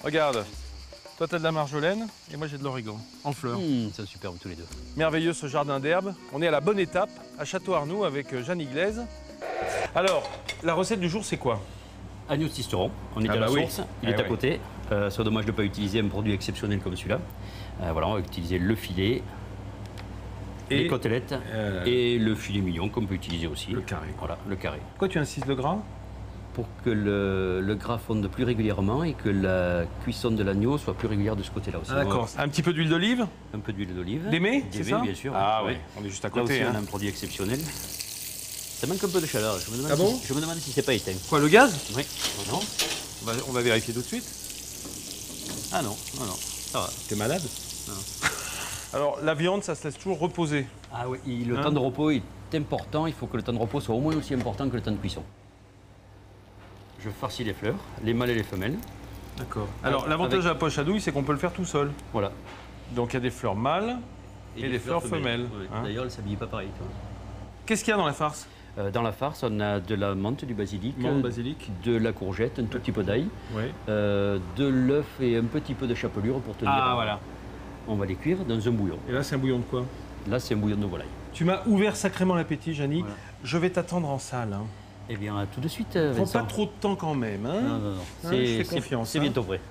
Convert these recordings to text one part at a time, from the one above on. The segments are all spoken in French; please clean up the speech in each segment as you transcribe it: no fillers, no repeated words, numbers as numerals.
Regarde, toi t'as de la marjolaine et moi j'ai de l'origan en fleurs. Ils sont superbes tous les deux. Merveilleux ce jardin d'herbes. On est à la bonne étape, à Château-Arnoux avec Jeanne Iglaise. Alors, la recette du jour c'est quoi? Agneau de Sisteron, on est à la source, il est à côté. C'est dommage de ne pas utiliser un produit exceptionnel comme celui-là. Voilà, on va utiliser le filet, les côtelettes et le filet mignon qu'on peut utiliser aussi. Le carré. Voilà, le carré. Pourquoi tu insistes le gras? Pour que le gras fonde plus régulièrement et que la cuisson de l'agneau soit plus régulière de ce côté-là aussi. Ah, d'accord. Un petit peu d'huile d'olive? Un peu d'huile d'olive. D'émé, c'est ça? Bien sûr. Ah oui, on est juste à Là côté. aussi, on a un produit exceptionnel. Ça manque un peu de chaleur. Je me demande, Ah bon je me demande si c'est pas éteint. Quoi, le gaz? Oui. Non. On va vérifier tout de suite. Ah non, non, non. Ça va. T'es malade? Non. Alors, la viande, ça se laisse toujours reposer. Ah oui, le temps de repos est important. Il faut que le temps de repos soit au moins aussi important que le temps de cuisson. Je farcis les fleurs, les mâles et les femelles. D'accord. Alors, l'avantage de la poche à douille, c'est qu'on peut le faire tout seul. Voilà. Donc, il y a des fleurs mâles et des fleurs femelles. Oui. Hein. D'ailleurs, elles ne s'habillent pas pareil. Qu'est-ce qu'il y a dans la farce? Dans la farce, on a de la menthe, du basilic, Menthe, basilic. de la courgette, un tout petit peu d'ail, Oui. de l'œuf et un petit peu de chapelure pour tenir. Ah, voilà. On va les cuire dans un bouillon. Et là, c'est un bouillon de quoi? Là, c'est un bouillon de volaille. Tu m'as ouvert sacrément l'appétit, Janie. Voilà. Je vais t'attendre en salle. Hein. Eh bien, à tout de suite, Prends Vincent. pas trop de temps quand même. Hein. Non, non, non. Hein, je fais confiance. C'est hein. bientôt prêt.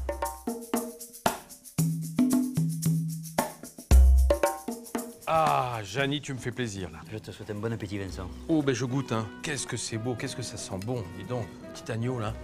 Ah, Janie, tu me fais plaisir là. Je te souhaite un bon appétit, Vincent. Oh, ben je goûte. Hein. Qu'est-ce que c'est beau, qu'est-ce que ça sent bon. Dis donc, petit agneau là.